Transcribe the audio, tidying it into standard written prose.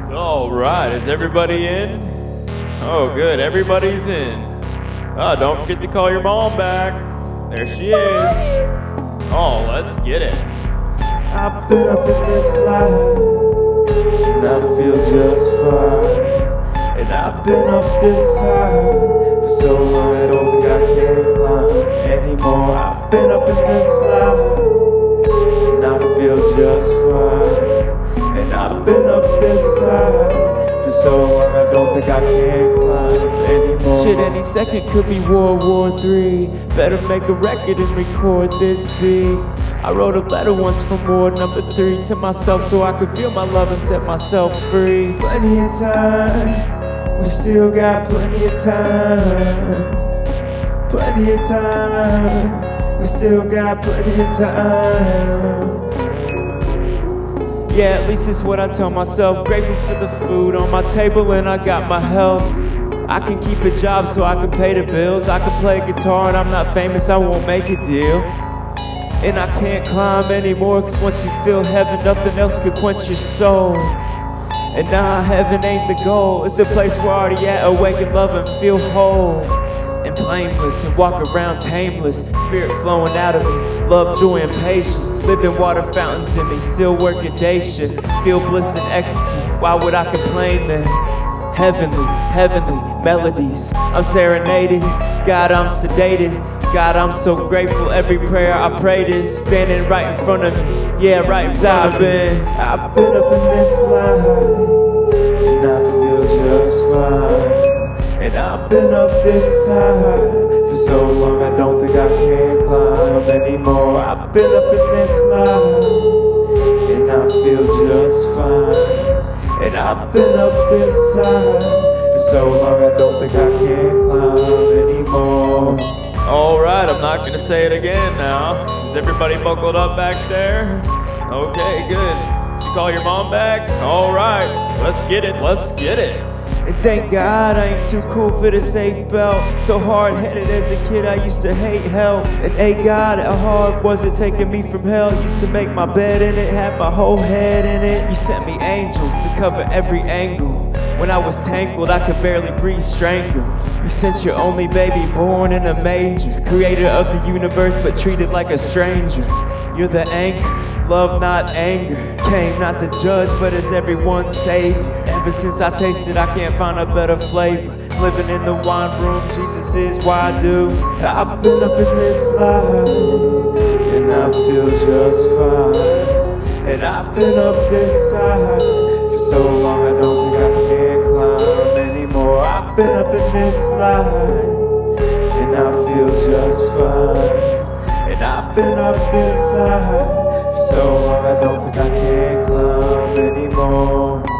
All right, is everybody in? Oh, good, everybody's in. Don't forget to call your mom back. There she is. Oh, let's get it. I've been up in this life, and I feel just fine. And I've been up this high for so long, I don't think I can climb anymore. I've been up in this life, and I feel just fine. And I've been up this high for so long, I don't think I can climb anymore. Shit, any second could be World War III. Better make a record and record this beat. I wrote a letter once from Ward number 3 to myself so I could feel my love and set myself free. Plenty of time, we still got plenty of time. Plenty of time, we still got plenty of time. Yeah, at least it's what I tell myself. Grateful for the food on my table and I got my health. I can keep a job so I can pay the bills. I can play guitar and I'm not famous, I won't make a deal. And I can't climb anymore, cause once you feel heaven, nothing else could quench your soul. And nah, heaven ain't the goal. It's a place where I already at, awake and love and feel whole and blameless, and walk around tameless. Spirit flowing out of me, love, joy, and patience. Living water fountains in me, still working day shift. Feel bliss and ecstasy, why would I complain then? Heavenly, heavenly melodies, I'm serenaded. God, I'm sedated. God, I'm so grateful. Every prayer I prayed is standing right in front of me. Yeah, right in front of me. I've been up in this life, and I feel just fine. And I've been up this high for so long, I don't think I can climb anymore. I've been up in this life, and I feel just fine. And I've been up this high for so long, I don't think I can climb anymore. All right, I'm not gonna say it again now. Is everybody buckled up back there? Okay, good. Did you call your mom back? All right, let's get it, let's get it. And thank God I ain't too cool for the safe belt. So hard-headed as a kid, I used to hate hell. And hey God, how hard was it taking me from hell? Used to make my bed in it, had my whole head in it. You sent me angels to cover every angle. When I was tangled, I could barely breathe, strangled. You sent your only baby born in a manger. Creator of the universe, but treated like a stranger. You're the anchor, love not anger. Came not to judge, but as everyone's savior. Ever since I tasted, I can't find a better flavor. Living in the wine room, Jesus is why I do. I've been up in this life, and I feel just fine. And I've been up this high for so long, I don't think I can climb anymore. I've been up in this life, and I feel just fine. And I've been up this high for so long, I don't think I can climb anymore.